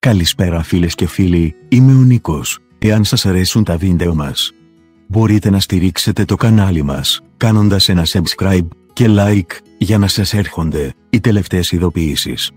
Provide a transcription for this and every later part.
Καλησπέρα φίλες και φίλοι, είμαι ο Νίκος. Εάν σας αρέσουν τα βίντεο μας, μπορείτε να στηρίξετε το κανάλι μας, κάνοντας ένα subscribe και like, για να σας έρχονται οι τελευταίες ειδοποιήσεις.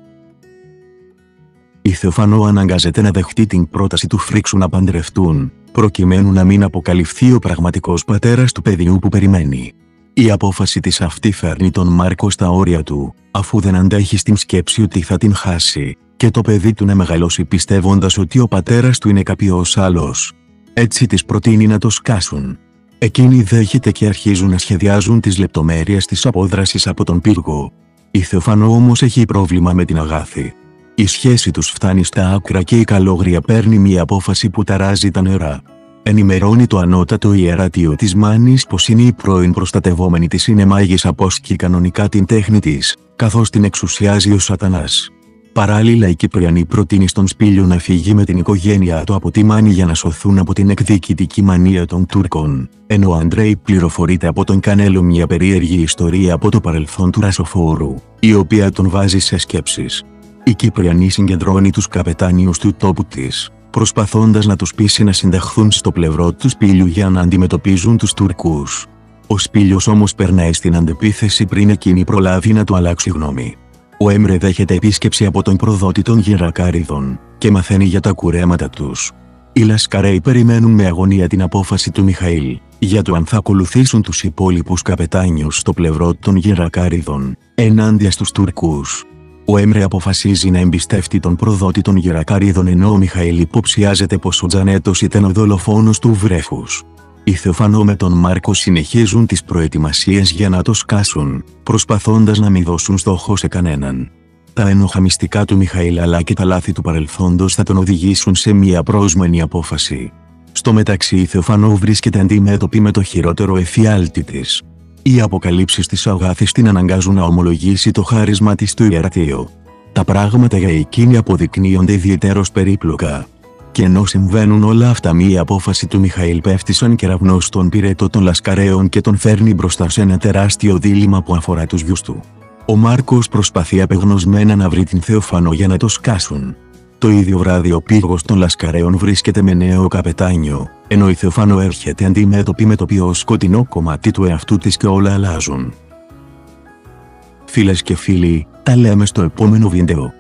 Η Θεοφανό αναγκάζεται να δεχτεί την πρόταση του Φρίξου να παντρευτούν, προκειμένου να μην αποκαλυφθεί ο πραγματικός πατέρας του παιδιού που περιμένει. Η απόφαση της αυτή φέρνει τον Μάρκο στα όρια του, αφού δεν αντέχει στην σκέψη ότι θα την χάσει, και το παιδί του να μεγαλώσει πιστεύοντας ότι ο πατέρας του είναι κάποιος άλλος. Έτσι της προτείνει να το σκάσουν. Εκείνη δέχεται και αρχίζουν να σχεδιάζουν τις λεπτομέρειες της απόδρασης από τον πύργο. Η Θεοφανό όμως έχει πρόβλημα με την Αγάθη. Η σχέση τους φτάνει στα άκρα και η Καλόγρια παίρνει μια απόφαση που ταράζει τα νερά. Ενημερώνει το ανώτατο ιερατείο της Μάνης πως είναι η πρώην προστατευόμενη της είναι μάγισσα που ασκεί κανονικά την τέχνη της, καθώς την εξουσιάζει ο Σατανάς. Παράλληλα η Κυπριανή προτείνει στον Σπήλιο να φύγει με την οικογένειά του από τη Μάνη για να σωθούν από την εκδικητική μανία των Τούρκων, ενώ ο Αντρέη πληροφορείται από τον Κανέλο μια περίεργη ιστορία από το παρελθόν του Ρασοφόρου, η οποία τον βάζει σε σκέψεις. Η Κυπριανή συγκεντρώνει τους καπετάνιους του τόπου της, προσπαθώντας να τους πείσει να συνταχθούν στο πλευρό του Σπήλιου για να αντιμετωπίζουν τους Τουρκούς. Ο Σπήλιος όμως περνάει στην αντεπίθεση πριν εκείνη προλάβει να του αλλάξει γνώμη. Ο Έμρε δέχεται επίσκεψη από τον προδότη των Γερακάριδων και μαθαίνει για τα κουρέματα τους. Οι Λασκαρέοι περιμένουν με αγωνία την απόφαση του Μιχαήλ για το αν θα ακολουθήσουν τους υπόλοιπους καπετάνιους στο πλευρό των Γερακάριδων ενάντια στους Τουρκούς. Ο Έμρε αποφασίζει να εμπιστεύει τον προδότη των Γερακάριδων ενώ ο Μιχαήλ υποψιάζεται πως ο Τζανέτος ήταν ο δολοφόνος του βρέφους. Η Θεοφανό με τον Μάρκο συνεχίζουν τις προετοιμασίες για να το σκάσουν, προσπαθώντας να μην δώσουν στόχο σε κανέναν. Τα ένοχα μυστικά του Μιχαήλ αλλά και τα λάθη του παρελθόντος θα τον οδηγήσουν σε μια πρόσμενη απόφαση. Στο μεταξύ η Θεοφανό βρίσκεται αντιμέτωπη με το χειρότερο εφιάλτη της. Οι αποκαλύψεις της Αγάθης την αναγκάζουν να ομολογήσει το χάρισμα της στο ιερατείο. Τα πράγματα για εκείνη αποδεικνύονται ιδιαιτέρως περίπλοκα. Και ενώ συμβαίνουν όλα αυτά μια απόφαση του Μιχαήλ πέφτει σαν κεραυνός στον πυρετό των Λασκαρέων και τον φέρνει μπροστά σε ένα τεράστιο δίλημμα που αφορά τους γιους του. Ο Μάρκος προσπαθεί απεγνωσμένα να βρει την Θεοφανό για να το σκάσουν. Το ίδιο βράδυ ο πύργος των Λασκαρέων βρίσκεται με νέο καπετάνιο, ενώ η Θεοφανό έρχεται αντιμέτωπη με το πιο σκοτεινό κομμάτι του εαυτού της και όλα αλλάζουν. Φίλες και φίλοι, τα λέμε στο επόμενο βίντεο.